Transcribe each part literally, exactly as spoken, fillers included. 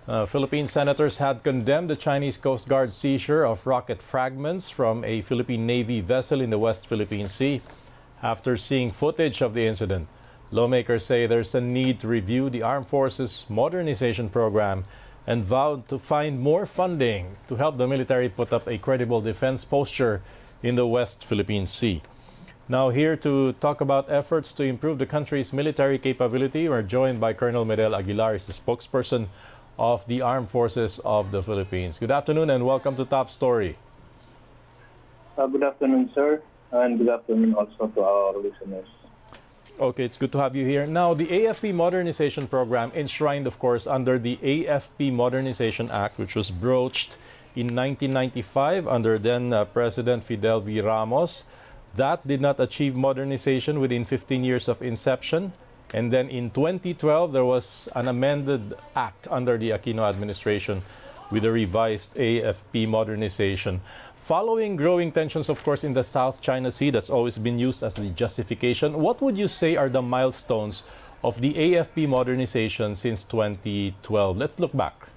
Uh, Philippine senators had condemned the Chinese Coast Guard seizure of rocket fragments from a Philippine Navy vessel in the West Philippine Sea. After seeing footage of the incident, lawmakers say there's a need to review the Armed Forces Modernization Program and vowed to find more funding to help the military put up a credible defense posture in the West Philippine Sea. Now, here to talk about efforts to improve the country's military capability, we're joined by Colonel Medel Aguilar, the spokesperson of the Armed Forces of the Philippines. Good afternoon and welcome to Top Story. Uh, good afternoon, sir, and good afternoon also to our listeners. Okay, it's good to have you here. Now, the A F P Modernization Program, enshrined, of course, under the A F P Modernization Act, which was broached in nineteen ninety-five under then uh, President Fidel V. Ramos. That did not achieve modernization within fifteen years of inception. And then in twenty twelve, there was an amended act under the Aquino administration with a revised A F P modernization. Following growing tensions, of course, in the South China Sea, that's always been used as the justification. What would you say are the milestones of the A F P modernization since twenty twelve? Let's look back.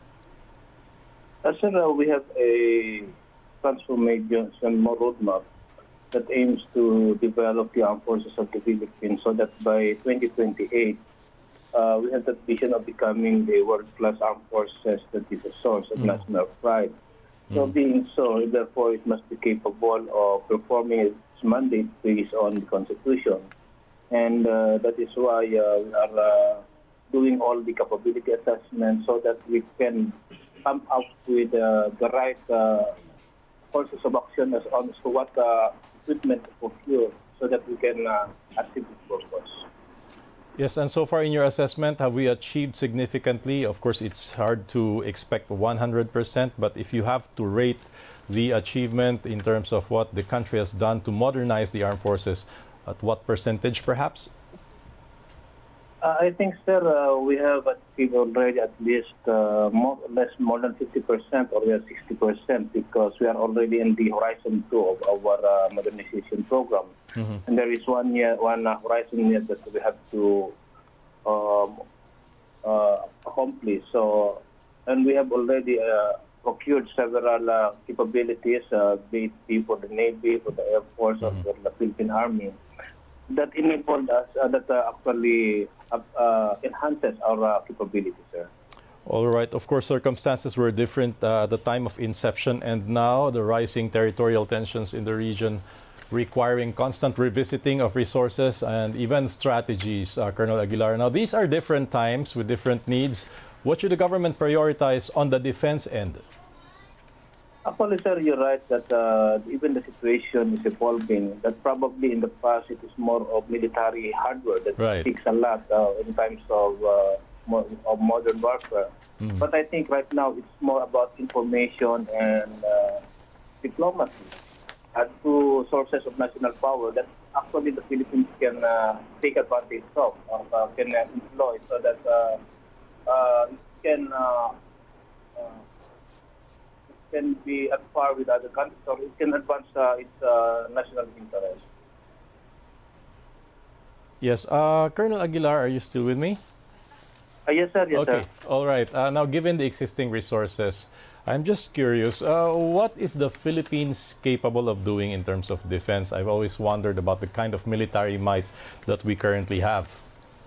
Uh, sir, uh, we have a transformation roadmap that aims to develop the armed forces of the Philippines so that by twenty twenty-eight, uh, we have that vision of becoming the world-class armed forces that is a source of mm. national pride. Mm. So being so, therefore, it must be capable of performing its mandate based on the Constitution. And uh, that is why uh, we are uh, doing all the capability assessments so that we can come up with uh, the right uh, courses of action as on to what uh, equipment to procure so that we can uh, achieve this purpose. Yes, and so far in your assessment, have we achieved significantly? Of course, it's hard to expect one hundred percent, but if you have to rate the achievement in terms of what the country has done to modernize the armed forces, at what percentage perhaps? Uh, I think, sir, uh, we have achieved already at least uh, more or less more than fifty percent or we are sixty percent because we are already in the horizon two of our uh, modernization program. Mm-hmm. And there is one year, one uh, horizon year that we have to um, uh, accomplish. So, and we have already uh, procured several uh, capabilities, uh, be it for the Navy, for the Air Force, mm-hmm. or for the Philippine Army, that enabled us, uh, that uh, actually uh, uh, enhances our uh, capabilities, sir. All right. Of course, circumstances were different uh, at the time of inception, and now the rising territorial tensions in the region requiring constant revisiting of resources and even strategies, uh, Colonel Aguilar. Now, these are different times with different needs. What should the government prioritize on the defense end? Actually, sir, you're right that uh, even the situation is evolving. That probably in the past it is more of military hardware that right. speaks a lot uh, in times of, uh, mo of modern warfare. Mm. But I think right now it's more about information and uh, diplomacy. Uh, two sources of national power that actually the Philippines can uh, take advantage of, or uh, can uh, employ so that uh, uh, it can uh, uh, can be at par with other countries, or it can advance uh, its uh, national interest. Yes. Uh, Colonel Aguilar, are you still with me? Uh, yes, sir. Yes, okay. Sir. All right. Uh, now, given the existing resources, I'm just curious, uh, what is the Philippines capable of doing in terms of defense? I've always wondered about the kind of military might that we currently have.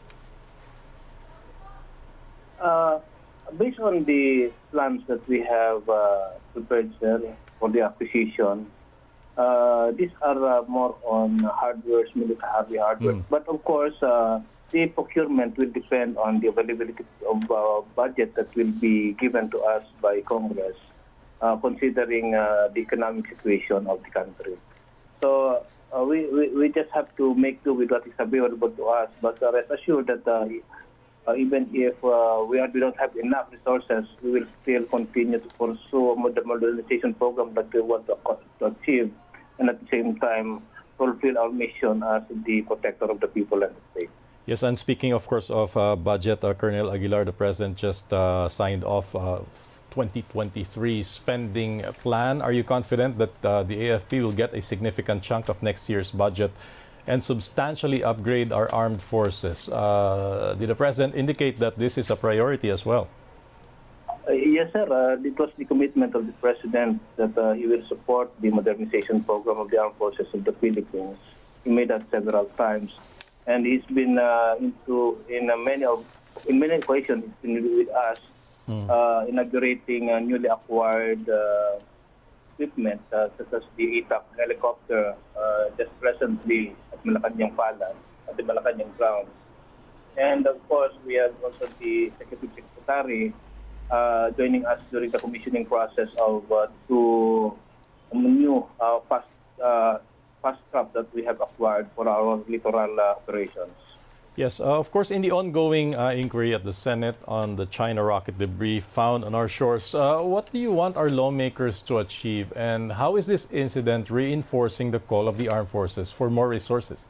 Uh, based on the plans that we have uh, prepared, sir, for the acquisition, uh, these are uh, more on hardware, military hardware. Mm. But of course, uh, the procurement will depend on the availability of uh, budget that will be given to us by Congress, uh, considering uh, the economic situation of the country. So uh, we, we, we just have to make do with what is available to us. But uh, rest assured that uh, uh, even if uh, we, are, we don't have enough resources, we will still continue to pursue the modernization program that we want to, to achieve, and at the same time fulfill our mission as the protector of the people and the state. Yes, and speaking, of course, of uh, budget, uh, Colonel Aguilar, the President just uh, signed off uh, twenty twenty-three spending plan. Are you confident that uh, the A F P will get a significant chunk of next year's budget and substantially upgrade our armed forces? Uh, did the President indicate that this is a priority as well? Uh, yes, sir. Uh, it was the commitment of the President that uh, he will support the modernization program of the Armed Forces of the Philippines. He made that several times. And he's been uh, into in uh, many of in many occasions he's been with us, mm. uh, inaugurating uh, newly acquired uh, equipment uh, such as the A T A C helicopter uh, just recently at Malacanang Palace, at the Malacanang grounds. And of course, we have also the Executive Secretary uh, joining us during the commissioning process of uh, two new uh, fast uh, fast craft that we have acquired for our littoral uh, operations. Yes, uh, of course, in the ongoing uh, inquiry at the Senate on the China rocket debris found on our shores, uh, what do you want our lawmakers to achieve, and how is this incident reinforcing the call of the armed forces for more resources?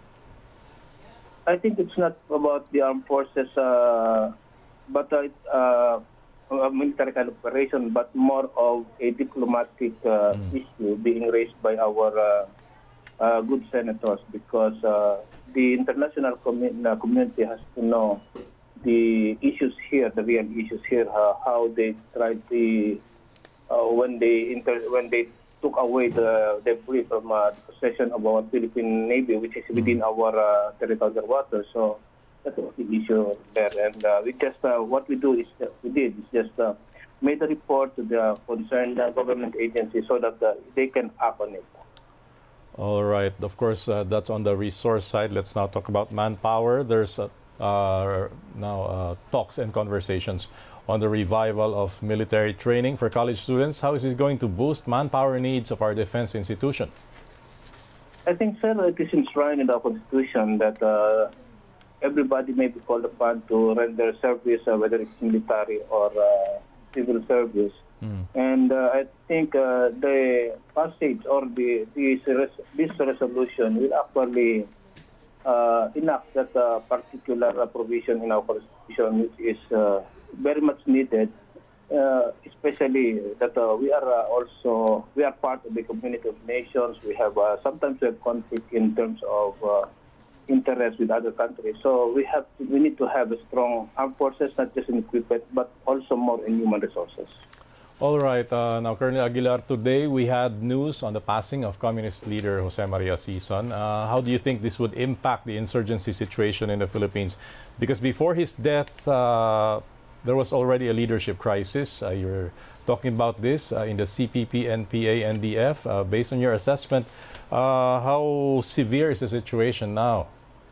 I think it's not about the armed forces, uh, but uh, uh, a military kind of operation, but more of a diplomatic uh, mm. issue being raised by our uh, Uh, good senators, because uh, the international commu uh, community has to know the issues here, the real issues here, uh, how they tried to, uh, when they inter when they took away the debris from uh, the possession of our Philippine Navy, which is within our uh, territorial waters. So that's the issue there. And uh, we just uh, what we do is uh, we did is just uh, made a report to the concerned uh, government agencies so that uh, they can act on it. All right. Of course, uh, that's on the resource side. Let's now talk about manpower. There's uh, uh, now uh, talks and conversations on the revival of military training for college students. How is this going to boost manpower needs of our defense institution? I think, sir, it is enshrined in the Constitution that uh, everybody may be called upon to render service, uh, whether it's military or uh, civil service. Mm. And uh, I think uh, the passage or the this, res this resolution will actually uh, enact that uh, particular uh, provision in our Constitution, which is uh, very much needed, uh, especially that uh, we are uh, also we are part of the community of nations. We have uh, sometimes we have conflict in terms of uh, interest with other countries. So we have to, we need to have a strong armed forces, not just in equipment, but also more in human resources. All right. Uh, now, Colonel Aguilar, today we had news on the passing of Communist leader Jose Maria Sison. Uh, how do you think this would impact the insurgency situation in the Philippines? Because before his death, uh, there was already a leadership crisis. Uh, you're talking about this uh, in the C P P, N P A, N D F. Uh, based on your assessment, uh, how severe is the situation now?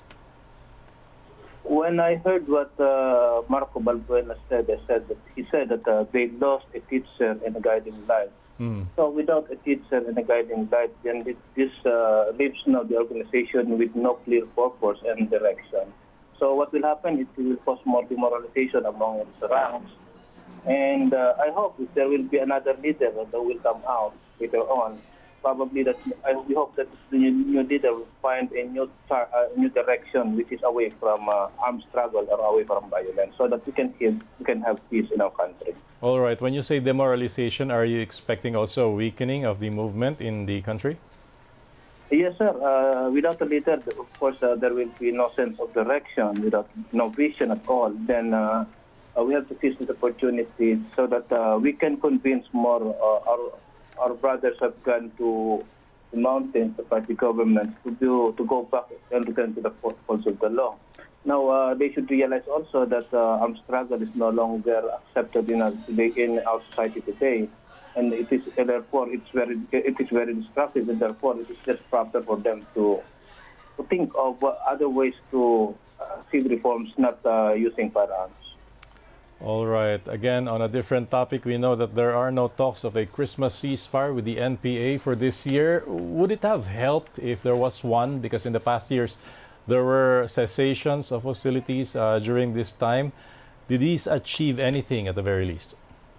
When I heard what uh, Marco Balbuena said, I said that he said that uh, they lost a teacher and a guiding light. Mm. So without a teacher and a guiding light, then this uh, leaves now the organization with no clear purpose and direction. So what will happen? It will cause more demoralization among its ranks. And uh, I hope if there will be another leader that will come out later on, probably that I, we hope that the new leader will find a new, uh, new direction, which is away from uh, armed struggle or away from violence, so that we can have, we can have peace in our country. All right. When you say demoralization, are you expecting also a weakening of the movement in the country? Yes, sir. Uh, without a leader, of course, uh, there will be no sense of direction, without no vision at all. Then uh, uh, we have to seize this opportunity so that uh, we can convince more uh, our Our brothers have gone to the mountains to fight the government to do to go back and return to the folds of the law. Now uh, they should realize also that uh, armed struggle is no longer accepted in our, in our society today, and it is uh, therefore it's very it is very destructive, and therefore it is just proper for them to to think of uh, other ways to uh, see reforms, not uh, using firearms. All right. Again, on a different topic, we know that there are no talks of a Christmas ceasefire with the N P A for this year. Would it have helped if there was one? Because in the past years, there were cessations of hostilities uh, during this time. Did these achieve anything at the very least?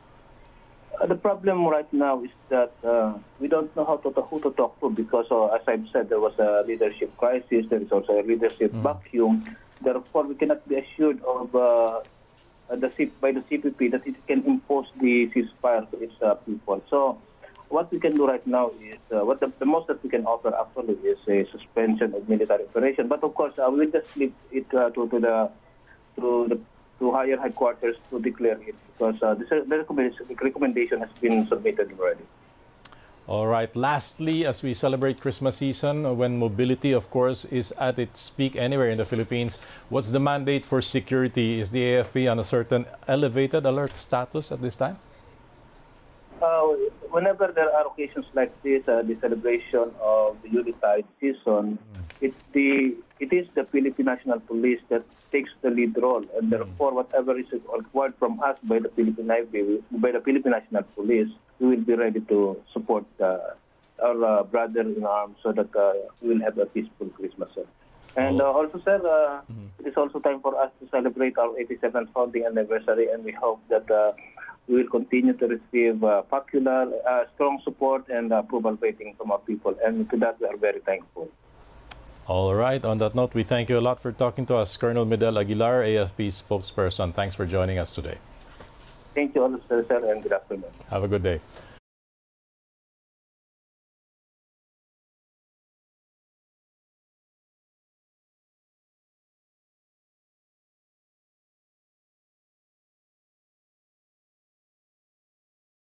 Uh, the problem right now is that uh, we don't know how to, who to talk to, because, uh, as I've said, there was a leadership crisis. There is also a leadership mm. vacuum. Therefore, we cannot be assured of uh, the by the C P P that it can impose the ceasefire to its uh, people. So what we can do right now is, uh, what the, the most that we can offer actually is a suspension of military operation. But of course, uh, we will just leave it uh, to, to the to the to higher headquarters to declare it, because uh, the, the recommendation, the recommendation has been submitted already. All right. Lastly, as we celebrate Christmas season, when mobility, of course, is at its peak anywhere in the Philippines, what's the mandate for security? Is the A F P on a certain elevated alert status at this time? Uh, whenever there are occasions like this, uh, the celebration of the Yuletide season, mm. it's the it is the Philippine National Police that takes the lead role, and therefore, whatever is required from us by the Philippine Navy, by the Philippine National Police, we will be ready to support uh, our uh, brother in arms so that uh, we will have a peaceful Christmas. Sir. And uh, also, sir, uh, mm-hmm. it is also time for us to celebrate our eighty-seventh founding anniversary, and we hope that uh, we will continue to receive uh, popular, uh, strong support and approval rating from our people. And to that, we are very thankful. All right. On that note, we thank you a lot for talking to us. Colonel Medel Aguilar, A F P spokesperson. Thanks for joining us today. Thank you all, sir, and good afternoon. Have a good day.